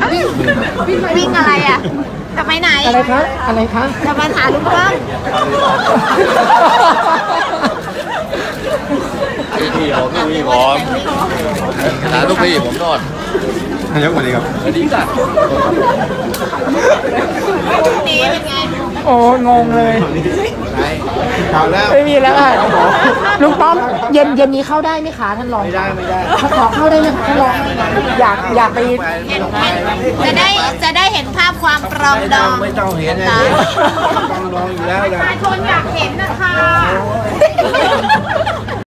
วิ่งอะไรอ่ะจะไปไหนอะไรคะอะไรคะจะมาหาลุงป้อมพี่ผมหาลูกพี่ผมนอนนายกสวัสดีครับสวัสดีจ้ะพรุ่งนี้เป็นไงโอ้งงเลยข่าวแล้วไม่มีแล้วค่ะลุงป้อมเย็นนี้เข้าได้ไหมคะท่านรองไม่ได้ขอเข้าได้ไหมคะท่านรองอยากไปจะได้เห็นภาพความปรองดองไม่ต้องเห็นนะต้องรองอยู่แล้วประชาชนอยากเห็นนะคะ